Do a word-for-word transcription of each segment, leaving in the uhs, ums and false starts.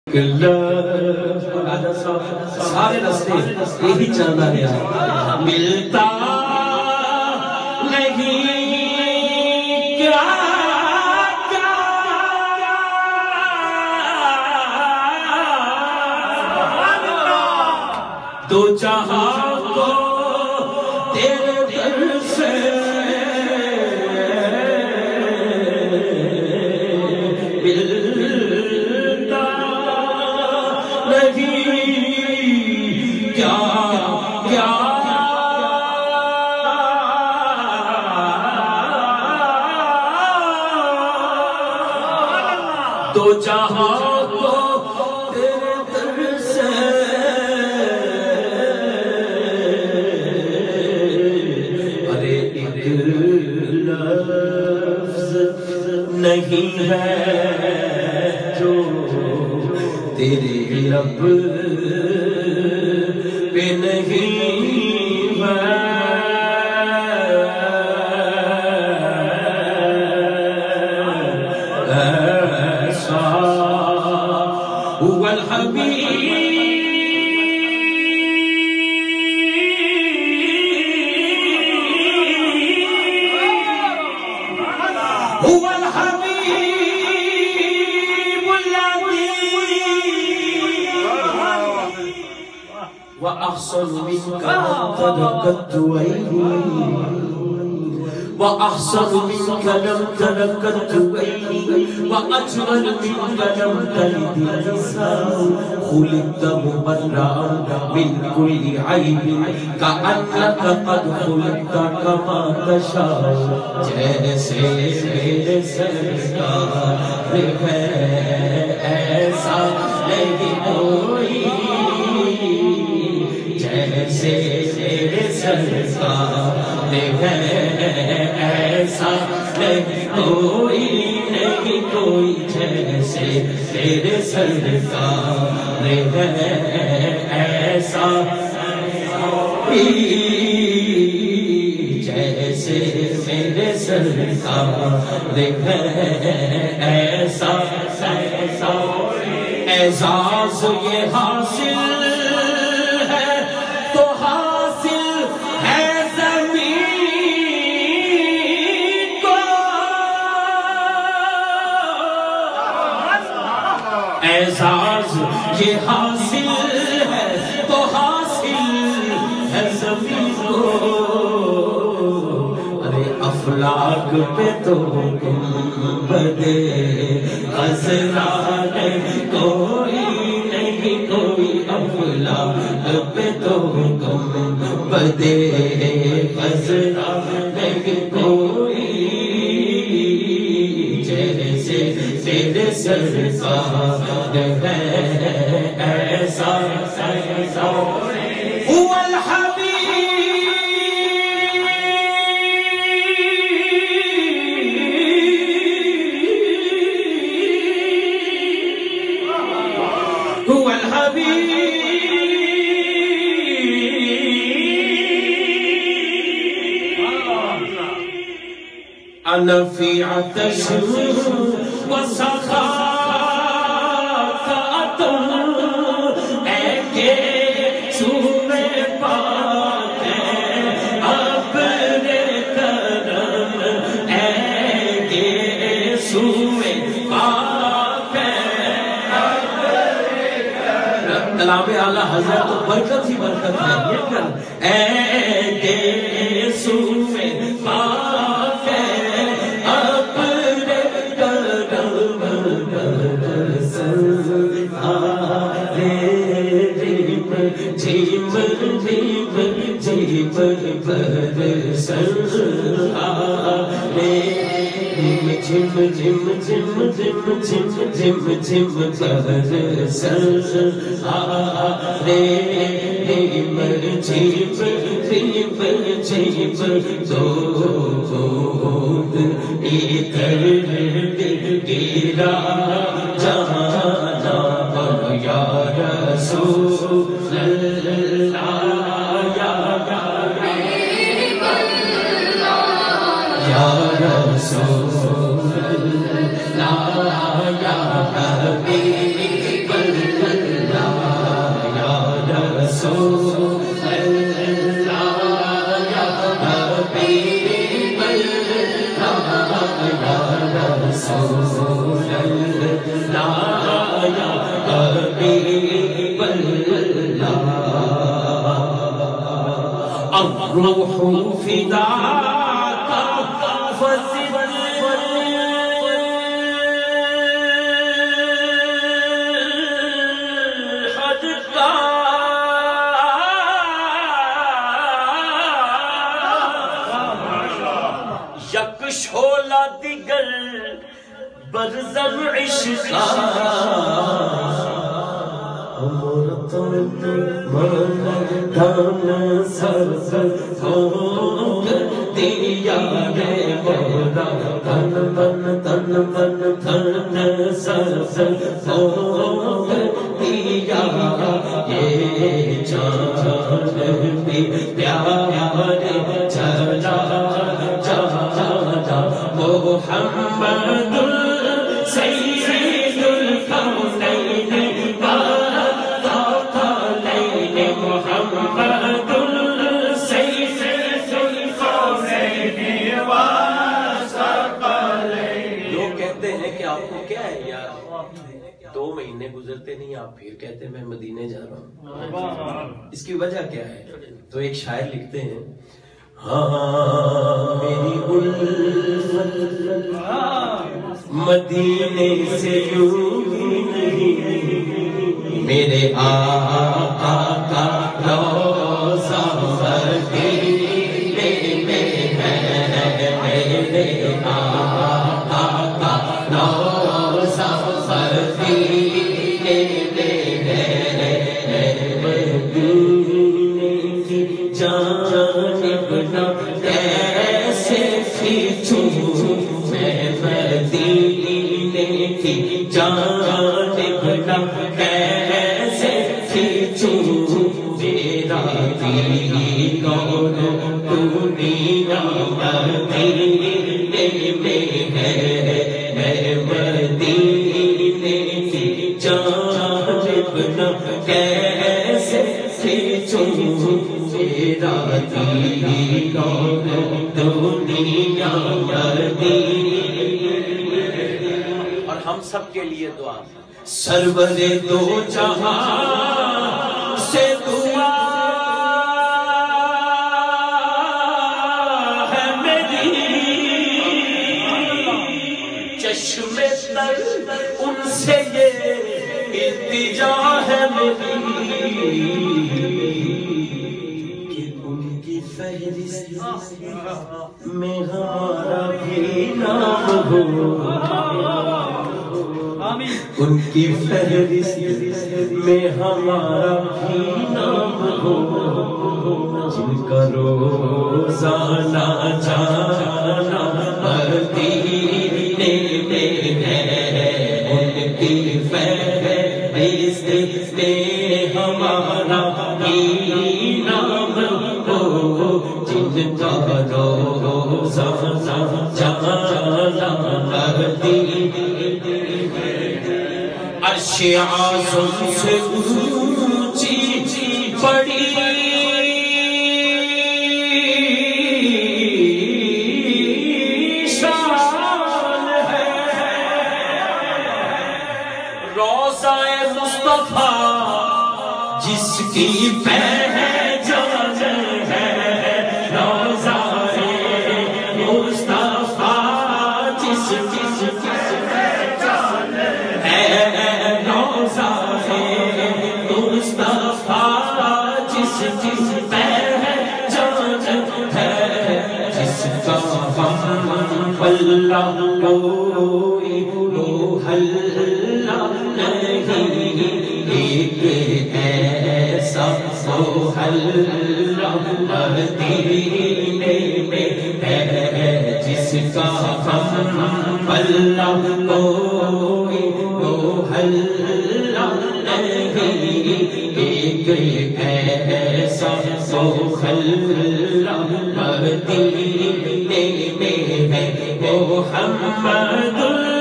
سارے رستے یہی چلنا ہے ملتا نہیں کیا تو جہاں کو تیرے در سے ملتا نہیں کیا کیا تو جہاں کو تیرے در سے ارے ایک لفظ نہیں ہے جو تیرے لب پہ نہیں ہے ایسا هو الحبيب هو الحبيب الذي وأحسن منك لم تلقت عيني وأحسن منك لم تلقت عيني وأجمل منك لم تلد النساء خلقت مبرأ من كل عيب كأنك قد خلقت كما تشاء جیسے میرے سرکار ہے ایسا نہیں کوئی جیسے میرے سرکار ہے ایسا نہیں کوئی نہیں کوئی جیسے میرے سرکار ہے ایسا جیسے میرے سرکار ہے ایسا اعزاز یہ حاصل ہے تو حاصل ہے زمین کو اعزاز یہ حاصل ہے تو حاصل ہے زمین کو ارے افلاک پہ تو گنبد خضرا نہیں کوئی نہیں کوئی افلاک پہ تو گنبد خضرا نہیں کوئی جیسے تیرے سرکار ہے ایسا ایسا هو الحبيب هو الحبيب أنا في عطش وسخاء كأطم أكي سومي باكي أبري كرم أكي سومي باكي کلام اعلیٰ حضرت تو برکت ہی برکت ہے یہ کر اے سومے پاک اپنے کرم برسل آرے جیم جیم جیم جیم برسل آرے جم جم جم جم جم جم جم جم برسل آرے جم جم جم جم دود ایتر گرا جہانا پر یا رسول اللہ یا حبیب اللہ یا رسول اللہ یا حبیب اللہ الروح فداك فزد یک شولا دیگر برزن عشقا دان سر ہو دیا رے مولا تن من تن من تن سر ہو دیا یہ جان بھی پیارے چلا جا محمد سید الکونین والثقلین محمد سید الکونین والثقلین. لوگ کہتے ہیں کہ آپ کو کیا ہے یار، دو مہینے گزرتے نہیں آپ پھر کہتے ہیں میں مدینے جا رہا ہوں. اس کی وجہ کیا ہے؟ تو ایک شاعر لکھتے ہیں ہاں میری الفت مدینے سے یوں نہیں، میرے آقا کا روضہ مدینے میں ہے، میرے آقا کا روضہ مدینے میں ہے. مدینے کی جانب نہ کیسے کھینچوں میں، مدینے کی جانب نہ کیسے کھینچوں، میرا دل کون دنیا مدینے میں ہے، میں مدینے کی جانب نہ کیسے کھینچوں، میرا دل کون دنیا مدینے. اور ہم سب کے لیے دعا، سرور دو جہاں سے دعا ہے میری، چشم تر ان سے یہ التجا ہے میری کہ ان کی فہرست میں ہمارا بھی نام ہو، ان کی فہرست میں ہمارا بھی نام ہو، جن کا روزانہ جانا مدینے میں ہے، ان کی فہرست میں ہمارا بھی نام ہو، جن کا روزانہ جانا مدینے. عرش اعظم سے اونچی بڑی شان ہے، روضہ مصطفیٰ جس کی پہچان ہے، روضہ مصطفیٰ جس کی پہچان ہے، روضہ مصطفیٰ جس کی پہچان ہے، جس کا اللہ کوئی محلہ نہیں، ایک ایسا محلہ مدینے میں ہے، جس کا اللہ کوئی محلہ نہیں، ایک ایسا محلہ مدینے میں ہے، محمد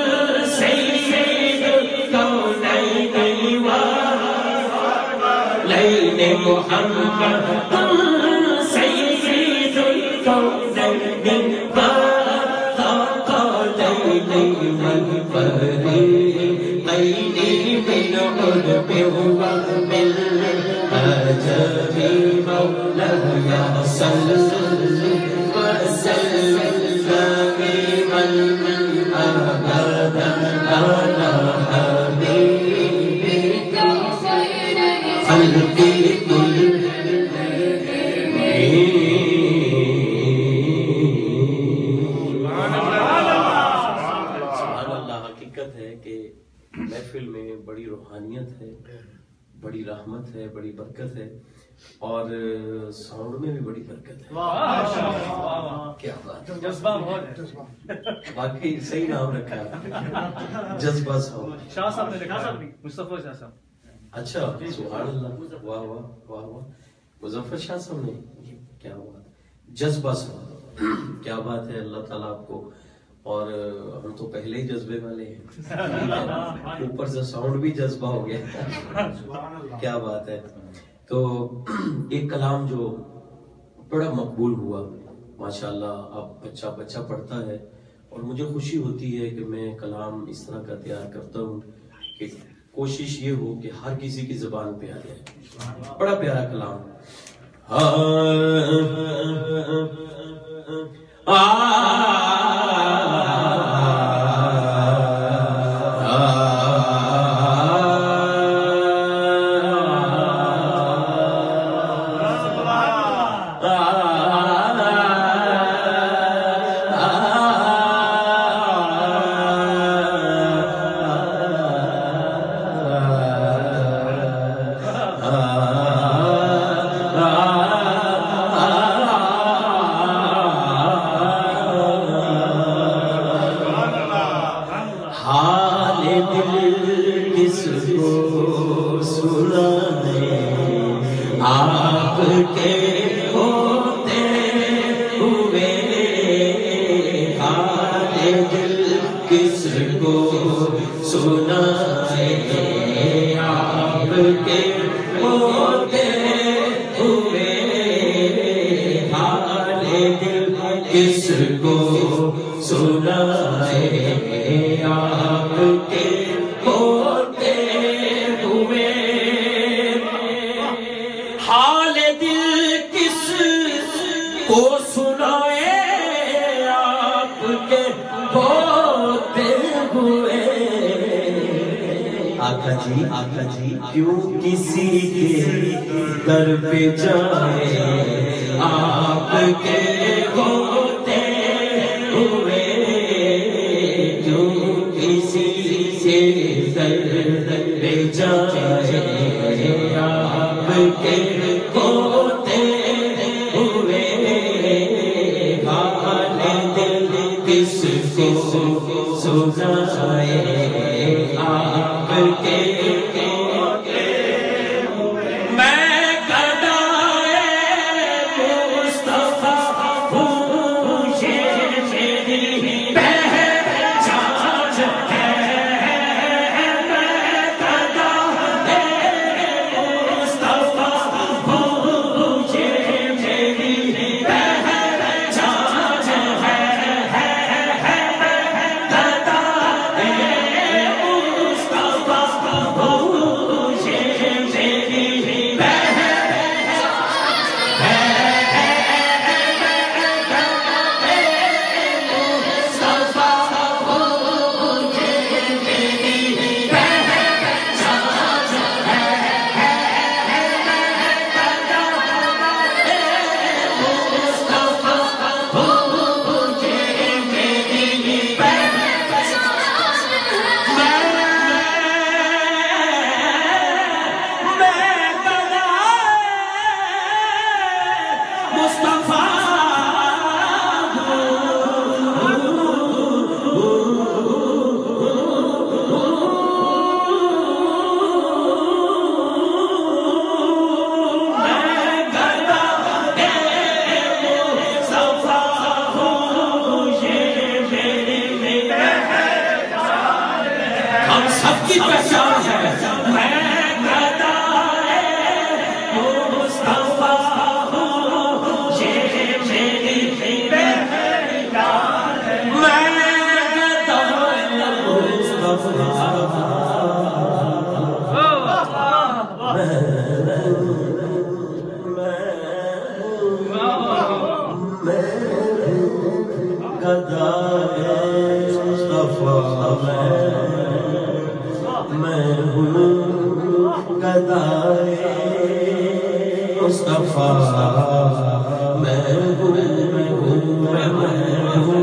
سید الکونین والثقلین، محمد سید الکونین والثقلین والفریقین من العلم ومن أجب مولاي صل وسلم دائما أبدا على حبيبك خلق كلهم. حقیقت ہے کہ محفل میں بڑی روحانیت ہے، بڑی رحمت ہے، بڑی برکت ہے، اور ساؤنڈ میں بھی بڑی برکت ہے. کیا بات ہے، جذبہ بہت ہے. واقعی صحیح نام رکھا ہے، جذبہ ساؤنڈ. شاہ صاحب نے لکھا ہے، مصطفیٰ شاہ صاحب. اچھا، سبحان اللہ، واہ واہ واہ واہ. مظفر شاہ صاحب نے، کیا بات. جذبہ ساؤنڈ، کیا بات ہے. اللہ تعالیٰ آپ کو، اور ہم تو پہلے ہی جذبے والے ہیں، اوپر سے ساؤنڈ بھی جذبہ ہو گیا. کیا بات ہے. تو ایک کلام جو بڑا مقبول ہوا ماشاءاللہ، اب بچہ بچہ پڑھتا ہے، اور مجھے خوشی ہوتی ہے کہ میں کلام اس طرح کا تیار کرتا ہوں کہ کوشش یہ ہو کہ ہر کسی کی زبان پہ آ جائے. بڑا پیارا کلام. آقا جی کیوں کسی کے در پہ جائے آپ کے ہوتے ہوئے، کیوں کسی کے در پہ جائے آپ کے ہوتے ہوئے، حال دل کس کو سنائے آپ کے. گدائے مصطفیٰ میں ہوں میں ہوں میں ہوں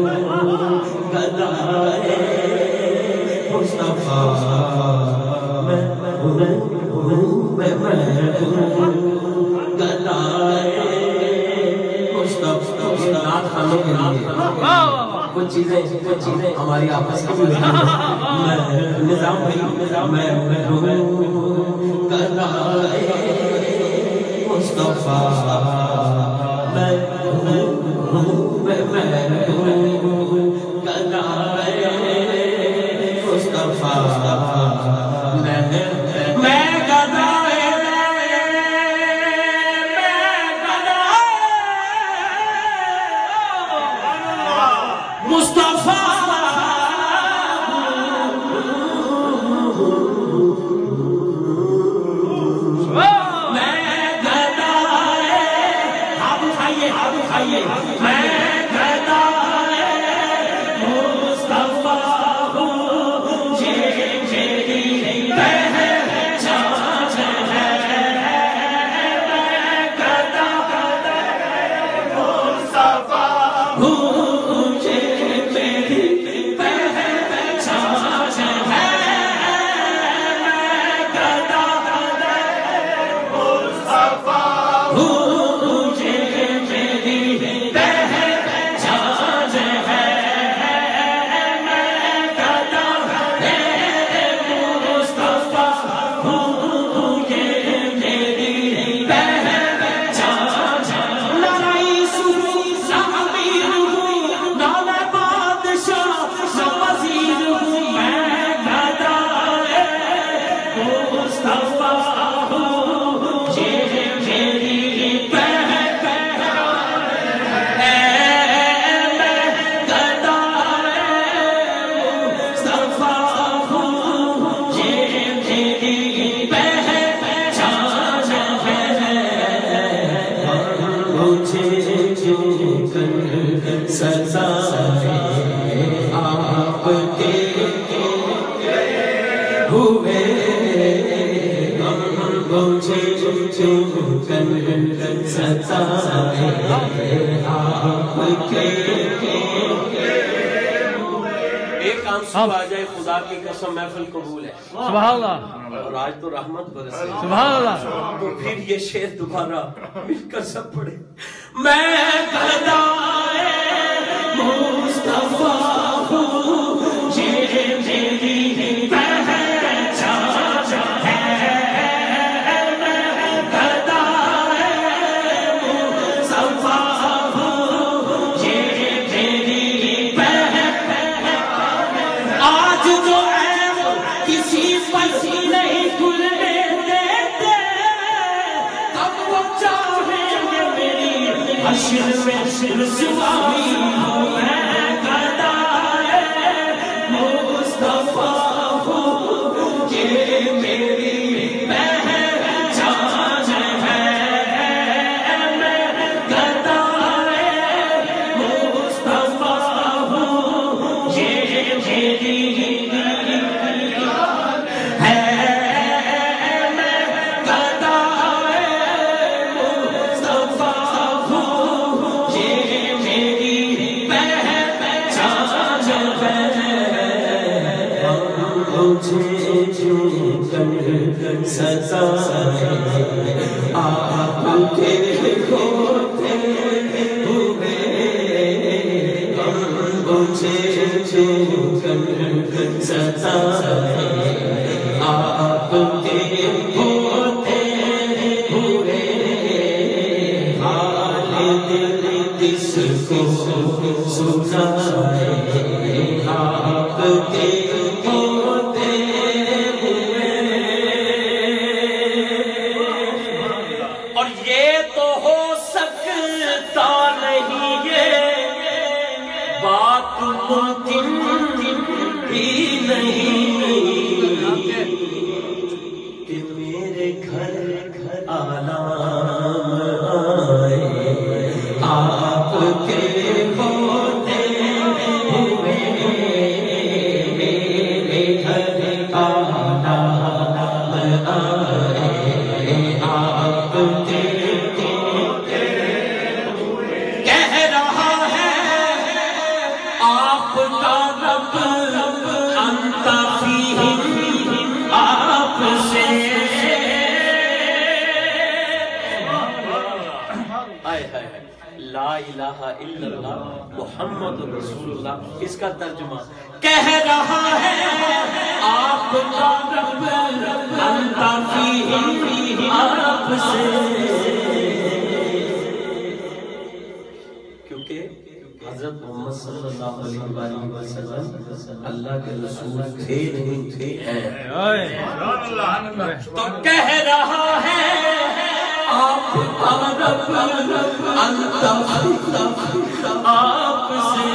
گدائے مصطفیٰ میں ہوں میں ہوں گدائے مصطفیٰ. نعت خانوں کے لیے کچھ چیزیں کچھ چیزیں ہماری آپس کی نظام بھائی میں ہوں گدائے مصطفیٰ میں ہوں میں ہوں گدائے مصطفیٰ میں میں گدائے مصطفیٰ ایک آنسو آ جائے خدا کی قسم محفل قبول ہے. سبحان اللہ. اور آج تو رحمت برسے. سبحان اللہ. تو پھر یہ شعر دوبارہ مل کر سب پڑھے. میں گدائے مصطفیٰ ہوں یہ میری پہچان ہے. میں گدائے مصطفیٰ ہوں یہ میری پہچان. آج جو عیب کسی پر نہیں کھلنے دیتے تب وہ چاہیں گے میری حشر میں رسوائی ہو. میں گدائے مصطفیٰ ہوں یہ میری پہچان ہے. میں گدائے مصطفیٰ ہوں یہ میری سزا آپ کے ہوتے ہوئے مجھے سزا آپ کے ہوتے ہوئے حال دل کس کو سنائے. آپ کے ہوتے اور یہ تو ہو سکتا نہیں یہ بات ممکن بھی نہیں کہ میرے گھر آلام آئے. آپ کے ہوتے ہوئے میرے گھر آلام آئے. الہ الا اللہ محمد رسول اللہ. اس کا ترجمہ کہہ رہا ہے آپ کا رب انت فیہ آپ سے، کیونکہ حضرت محمد صلی اللہ علیہ وآلہ وسلم اللہ کے رسول تھے نہیں تھے ہیں. تو کہہ رہا ہے آپ کا رب انت آپ سے،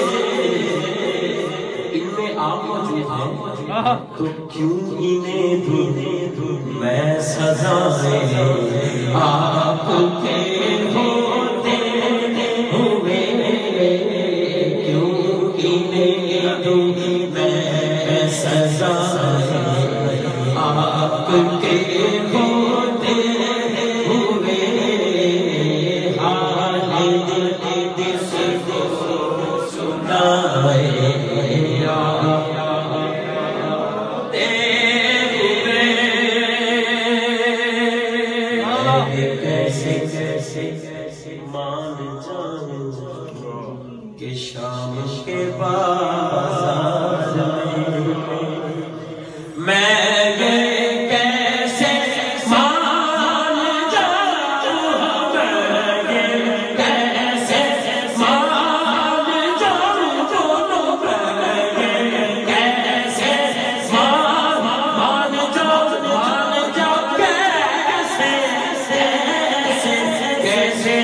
ان میں آپ موجود ہیں تو کیوں انہیں دوں میں سزائیں آپ کے ہوتے ہوئے، کیوں انہیں دوں میں سزائیں آپ کے ہوتے ہوئے. حال دل دل کو سنائے کیسے کیسے مان جاؤں کہ شام کے بازار میں کیسے مان جاؤں، میں کیسے مان جاؤں، دونوں میں کیسے مان جاؤں، مان جاؤں کیسے کیسے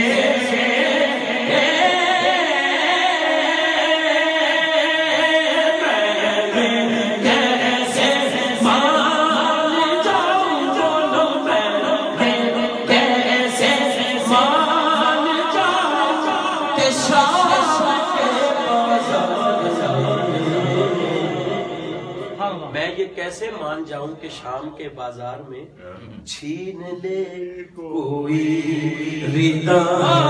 میں یہ کیسے مان جاؤں کہ شام کے بازار میں چھین لے کوئی ردا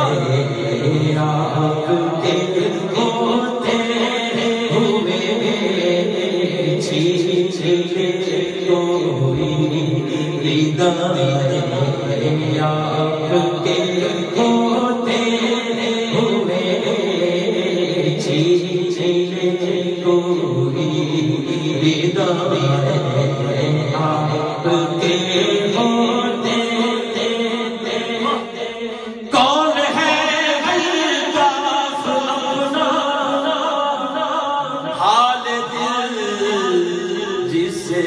آپ کے ہوتے ہوئے، چھین لے کوئی ردا آپ کے ہوتے ہوئے، چھین لے کوئی ردا آپ کے ہوتے. کون ہے الطاف اپنا حال دل جسے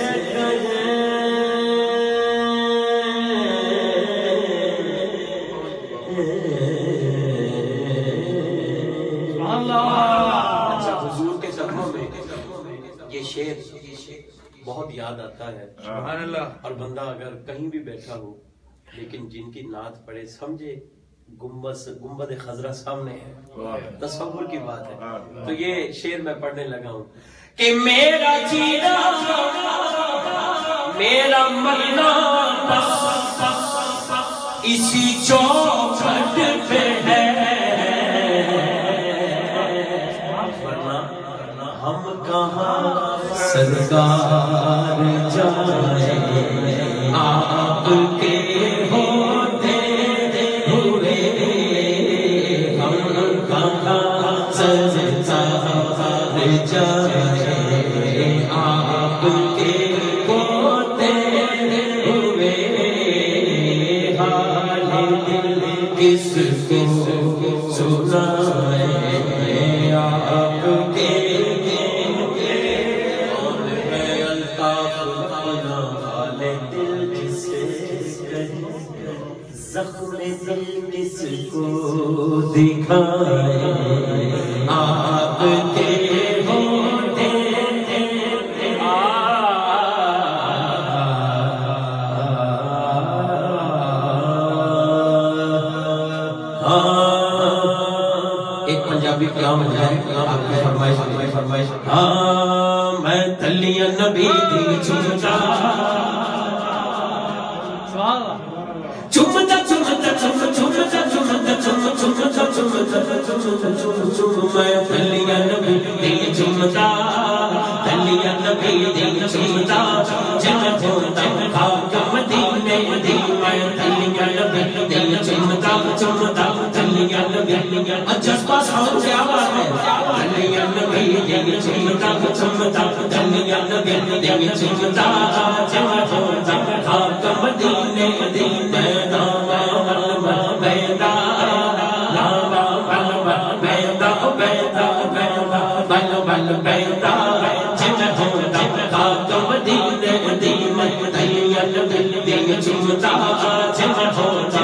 اچھا حضور کے قدموں میں یہ شعر بہت یاد آتا ہے. سبحان اللہ. اور بندہ اگر کہیں بھی بیٹھا ہو لیکن جن کی نعت پڑھے سمجھے گنبد گنبد خضرا سامنے ہے، تصور کی بات ہے. تو یہ شعر میں پڑھنے لگا ہوں کہ میرا جینا میرا مرنا بس اسی چوکھٹ پہ ہے، ہم کہاں سرکار جائیں آپ کے ہوتے ہوئے، ہم کہاں سرکار جائیں آپ کے ہوتے ہوئے. حال دل کس کو سنائیں آپ کے، زخم دل کس کو دکھائے آپ کے ہوتے. ایک پنجابی کلام ہے آپ کی فرمائش فرمائش ہاں میں تلیاں نبی دی چمچا چمچا چمچا چمچا چمچا چمچا چمچا چمچا میں تلیاں نبی دی چمچا تلیاں نبی دی چمچا جب ہوتا خاک مدینے دی میں تلیاں نبی دی چمچا چمچا تلیاں نبی جذبہ ساؤنڈ کیا بات ہے دنیا نبی دیں چمتا چمتا دنیا نبی دیں چمتا چمتا خاک مدینے دی بیدا بیدا بیدا بیدا بیدا بل بیدا چمتا خاک مدینے دی دنیا نبی دیں چمتا چمتا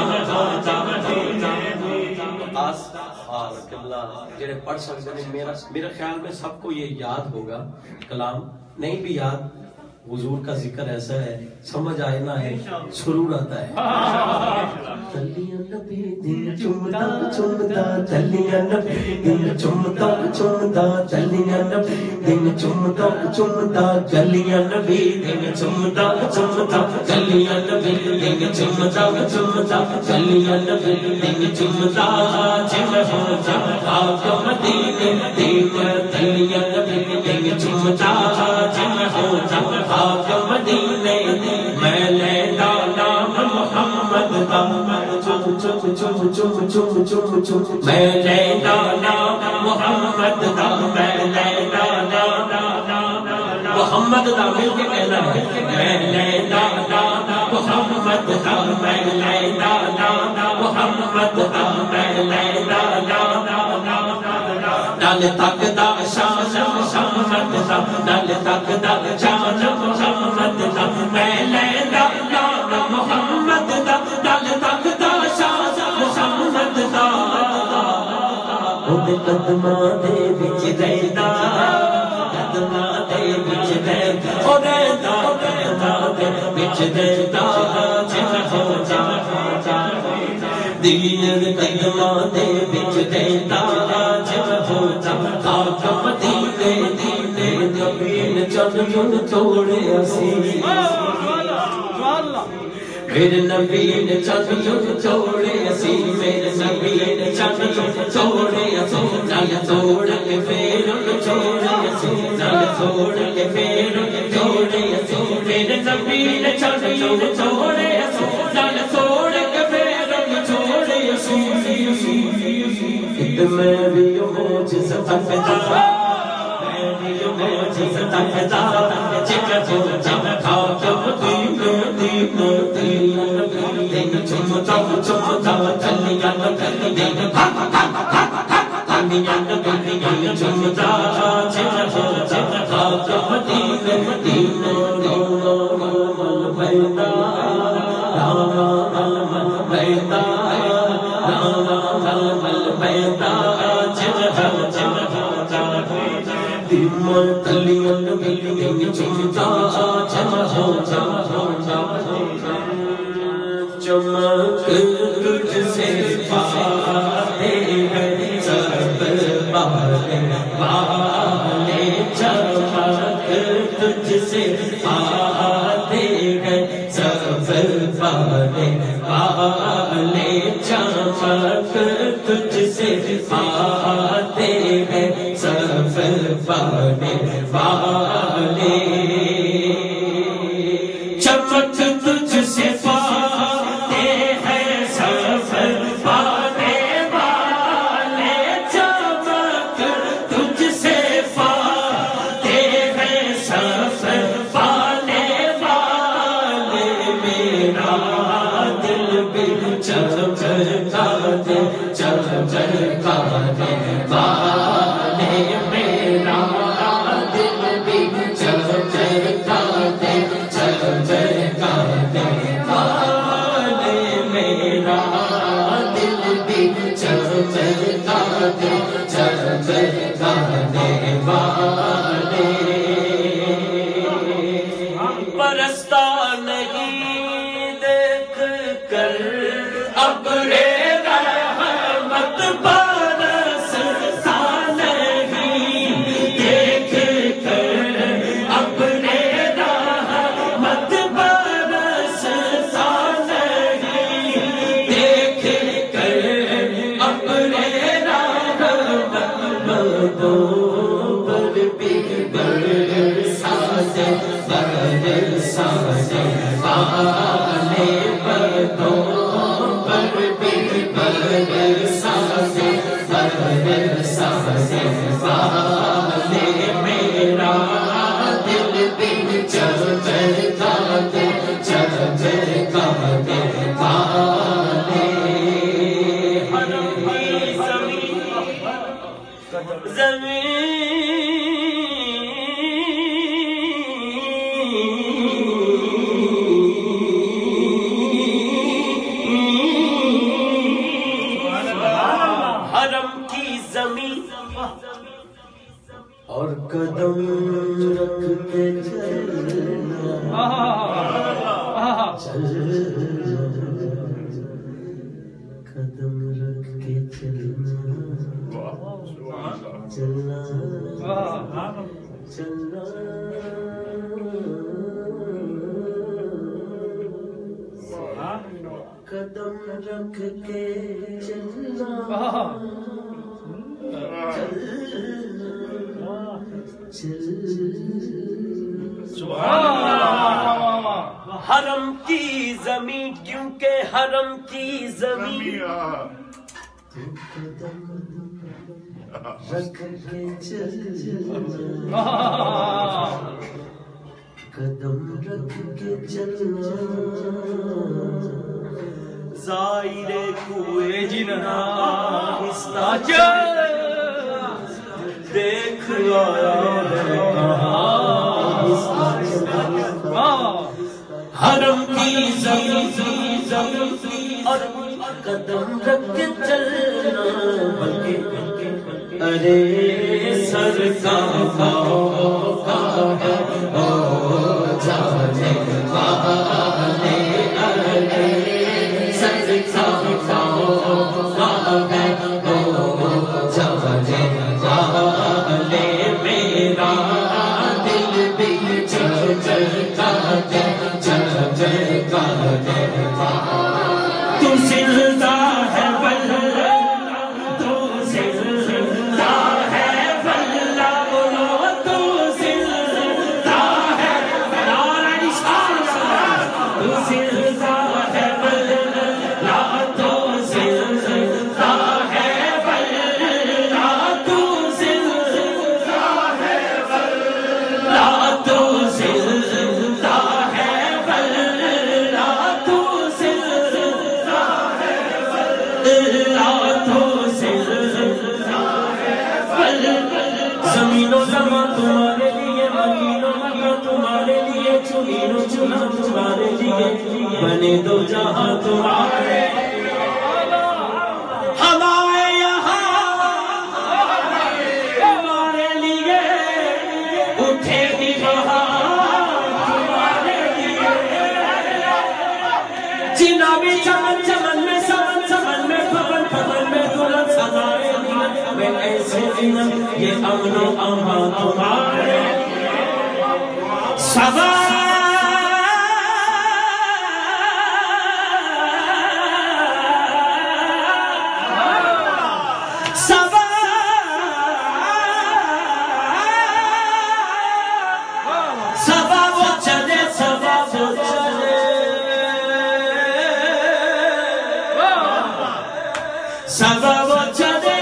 جڑے پڑھ سکتے ہیں میرا میرے خیال میں سب کو یہ یاد ہوگا کلام نہیں بھی یاد حضور کا ذکر ایسا ہے سمجھ آئے نہ ہے سرور آتا ہے تلیاں نبی دن چمتا چمتا تلیاں نبی دن چمتا چمتا تلیاں نبی دن چمتا چمتا گلیاں نبی دن چمتا چمتا گلیاں نبی دن چمتا چمتا گلیاں نبی دن چمتا چمتا خاک مدینے دین تلیاں نبی دن چمتا چمتا خاک مدینے میں لینا نام محمد کا چم چم چم چم چم چم چم میں لینا نام محمد کا میں لینا نام محمد کا مل کے کہنا ہے میں لینا نام محمد کا میں لینا نام محمد کا میں لینا نام نال تک دا شان محمد دا نال تک دا شان محمد دا میں لینا نام محمد دا نال تک دا شان محمد دا اودے قدماں دے وچ رہندا قدماں دے وچ رہندا او رہندا قدماں دے وچ رہندا جے ہو جا دین قدماں دے وچ رہندا جے ہو جا خاک مدینے دینے نبی نے چن چن توڑے اسی میرے نبی نے چن چن توڑے اسی میرے نبی نے چن چن توڑے اسی نال توڑ کے پھر چھوڑے اسی نال توڑ کے پھر چھوڑے اسی میرے نبی نے چن چن توڑے اسی نال توڑ کے پھر چھوڑے اسی میں بھی موجز تکتا میں بھی موجز تکتا چکر ہو جب خاک مدینہ دینا دینا دین چمتا چمتا چلیاں دین چلیاں دین چمتا چکر ہو جب خاک مدینہ دینا مل بیدا مل بیدا مل بیدا تلیاں نبی دیں چمتا چمتا چمک تجھ سے پاتے ہیں سب والے والے چمک تجھ سے پاتے ہیں سب والے والے چمک تجھ سے پاتے ہیں سب والے والے چمک تجھ سے پاتے ہیں سب والے والے چمک تجھ سے پاتے ہیں سب والے والے میرا دل بھی چمکا دے چمکا دے والے میرا دل بھی چمکا دے چمکا دے والے میرا دل بھی چمکا دے چمکا دے والے برستا نہیں دیکھ کر ابرے رحمت برستا نہیں دیکھ کر ابرے رحمت برستا نہیں دیکھ کر ابرے رحمت مدوں پر بھی برسا دے برسا دے والے مدوں پر بھی برسا دے जाने वाले हरम की ज़मीन اور قدم رکھ کے چلنا چلنا قدم رکھ کے چلنا چلنا چلنا قدم رکھ کے چلنا حرم کی زمین کیونکہ حرم کی زمین رکھ کے چلنا قدم رکھ کے چلنا زائر کوئے جنا آہستہ دیکھ آیا ہے حرم کی زمین اور قدم رکھ کے چلنا بلکہ ارے سرکار کا ہے او جانے والے ارے سرکار کا ہے او جانے والے میرا دل بھی چل چل کا ہے چل چل کا ہے تو زندہ ہے واللہ تو زندہ ہے واللہ بولو تو زندہ ہے نعرہ رسالت تو زندہ ہے واللہ تو زندہ ہے واللہ تو زندہ ہے واللہ تو زندہ ہے واللہ تو زندہ ہے واللہ تو زندہ ہے واللہ زمین و زمان تمہارے لیے مکین و مکان تمہارے لیے چنین و چنا تمہارے لیے بنے دو جہاں تمہارے ہمارے یہاں تمہارے لیے اٹھے گی بہار تمہارے لیے جنا بھی چمن چمن میں سمن سمن میں پھپن پھپن میں دلہن سنائے لیے میں ایسے دن یہ امن و امان تمہارے سبا سبا سبا وہ چلے سبا وہ چلے سبا وہ چلے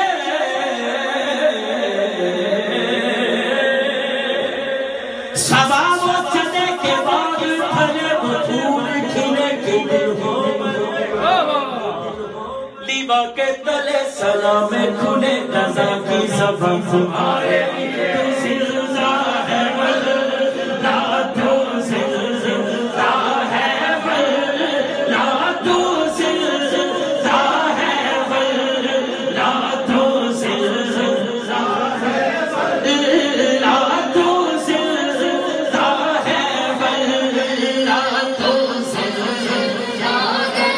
سبا وہ چلے کے بعد پھلے وہ پھول کھلے کھلے ہو لیوا کے تلے سلام کھلے رضا کی زبان تمہارے لیے تو زندہ ہے واللہ تو زندہ ہے واللہ تو زندہ ہے واللہ تو زندہ ہے واللہ تو زندہ ہے واللہ تو زندہ ہے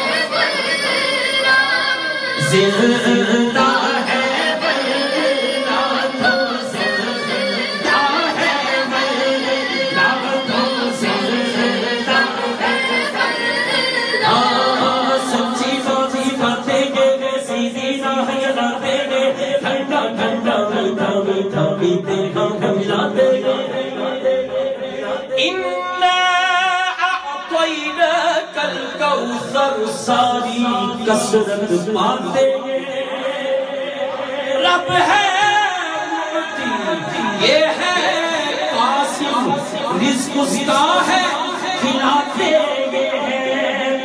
زندہ ہے واللہ تو زندہ ہے واللہ تو زندہ ہے ہاں سچی باتیں باتیں گے سیدھی راہ جلاتے گے ٹھنڈا ٹھنڈا میٹھا میٹھا پیتے ہم ملاتے گے اِنَّا أَعْطَيْنَاكَ الْكَوْثَرَ ساری کثرت پاتے گے رب ہے معطی یہ ہے قاسم رزق اس کا ہے کھلاتے گے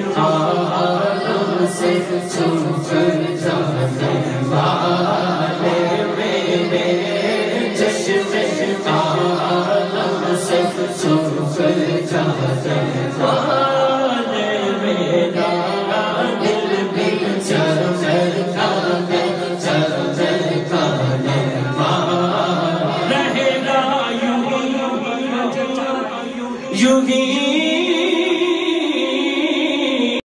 عالم سے چھو کر جانے والا